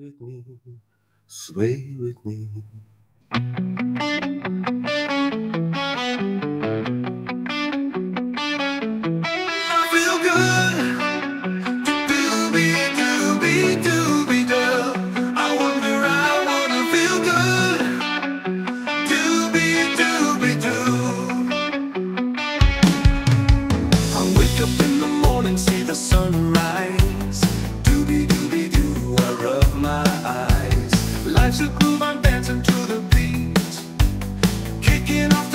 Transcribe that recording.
with me, sway with me. I feel good. Dooby Dooby Dooby Doob. I wanna feel good. Dooby Dooby Doob. I wake up in the morning, see the sunrise. Dooby Dooby Doo, I rub my eyes. Life's a groove, I'm dancing to the beat, kicking off